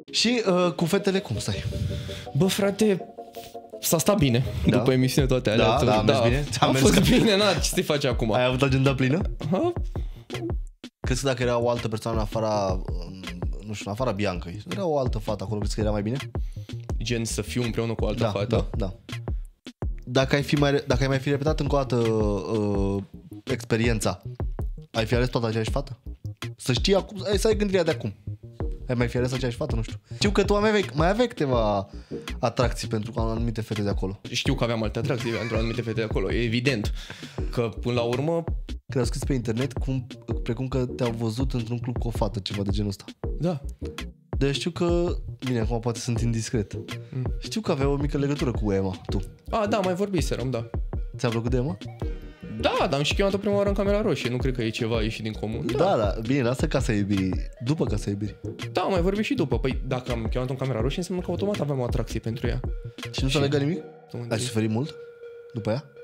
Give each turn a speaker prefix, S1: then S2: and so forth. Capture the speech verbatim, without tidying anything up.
S1: Și uh, cu fetele cum stai?
S2: Bă, frate, s-a stat bine
S1: Da.
S2: după emisiune toate alea.
S1: Da, da, a mers bine?
S2: A
S1: A mers
S2: fost
S1: ca-
S2: bine, na, ce să-i faci acum?
S1: Ai avut agenda plină?
S2: Ha?
S1: Crezi că dacă era o altă persoană în afara, nu știu, în afara Biancăi, era o altă fată acolo, crezi că era mai bine?
S2: Gen să fiu împreună cu o altă
S1: Da,
S2: fată?
S1: da, da. Dacă ai, fi mai, dacă ai mai fi repetat încă o dată uh, experiența, ai fi ales tot aceeași fată? Să știi acum, ai, să ai gândirea de acum. Ai mai fi ales aceeași fată? Nu știu. Știu că tu mai aveai, mai aveai câteva atracții pentru anumite fete de acolo.
S2: Știu că aveam alte atracții pentru anumite fete de acolo, e evident. Că până la urmă,
S1: Că au scris pe internet cum, precum că te-au văzut într-un club cu o fată, ceva de genul ăsta.
S2: da.
S1: Deci știu că, bine, acum poate sunt indiscret.
S2: Mm.
S1: Știu că avea o mică legătură cu Emma, tu.
S2: A, da, mai vorbiserăm, da.
S1: Ți-a plăcut de Emma?
S2: Da, dar am și chemat-o prima oară în Camera Roșie, nu cred că e ceva ieșit din comun.
S1: Da, da, da. Bine, lasă Casa Iubirii. După Casa Iubirii.
S2: Da, am mai vorbit și după. Păi dacă am chemat-o în Camera Roșie, înseamnă că automat aveam o atracție pentru ea.
S1: Și nu s-a legat nimic?
S2: Tu
S1: Ai suferit mult după ea?